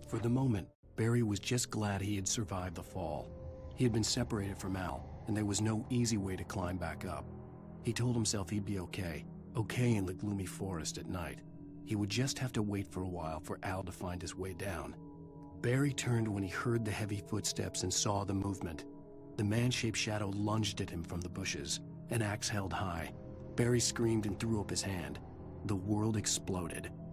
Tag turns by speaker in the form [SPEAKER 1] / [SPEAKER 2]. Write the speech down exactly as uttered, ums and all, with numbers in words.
[SPEAKER 1] For the moment, Barry was just glad he had survived the fall. He had been separated from Al, and there was no easy way to climb back up. He told himself he'd be okay, okay in the gloomy forest at night. He would just have to wait for a while for Al to find his way down. Barry turned when he heard the heavy footsteps and saw the movement. The man-shaped shadow lunged at him from the bushes, an axe held high. Barry screamed and threw up his hand. The world exploded.